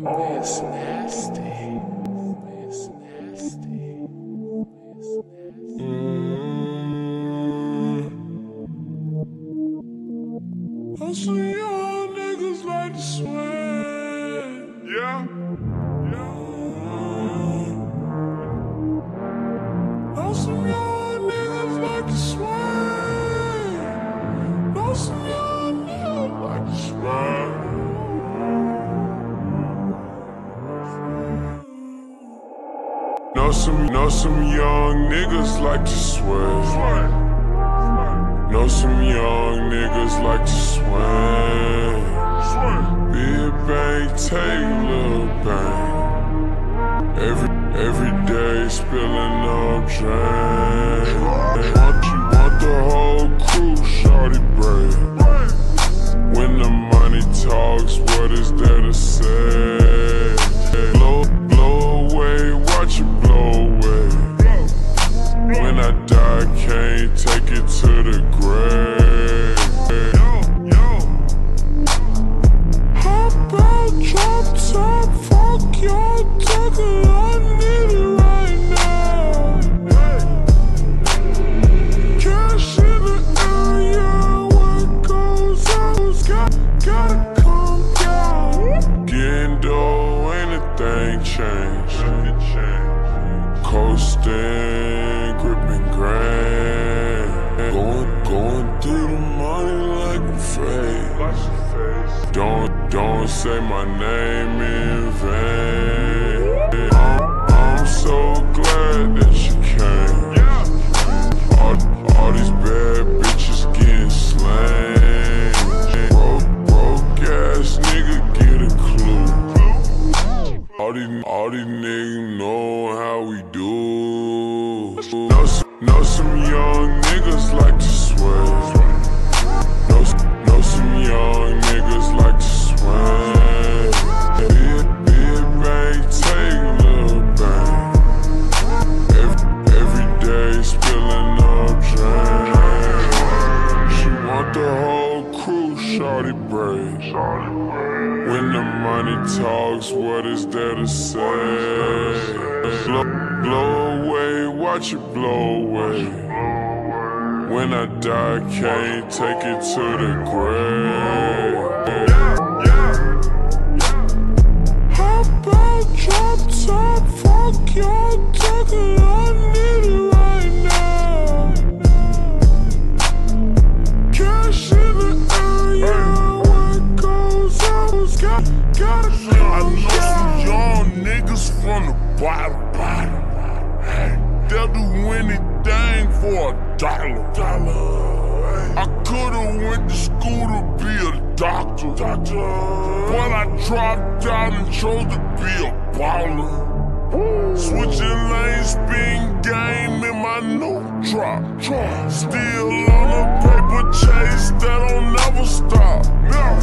It's nasty. It's nasty. All some young niggas like to swing. Yeah. All some young niggas like to swing. All some young niggas like to swing. Know some young niggas like to swing. Know some young niggas like to swing. Big bang, take little bang. Every day spilling up drain. Want the whole crew, shorty braid. When the money talks, what is there to say? Blow away, watch it blow away. When I die, can't take it to the grave. How about drop top, fuck your talking, I need it right now. Cash in the area, what goes out, gotta calm down. Getting dough, anything change. Coasting, gripping grand. Going through the money like a fade. Don't say my name in vain. I'm so glad that you came. All these bad bitches getting slain. Broke ass nigga get a clue. All these niggas know how we do. Know some young niggas like to sway. Know some young niggas like to swing. Big bang, take little bang. Every day spilling up drain. She want the whole crew, shorty braid. When the money talks, what is there to say? Blow away, watch it blow away. When I die, can't take it to the grave. How about drop top, fuck your talking, I need it right now. Cash in the area, what goes out, gotta I know some young niggas from the bottom. They'll do anything for $1. I could've went to school to be a doctor. But I dropped out and chose to be a baller. Switching lanes, spin game in my new drop. Still on a paper chase that don't never stop.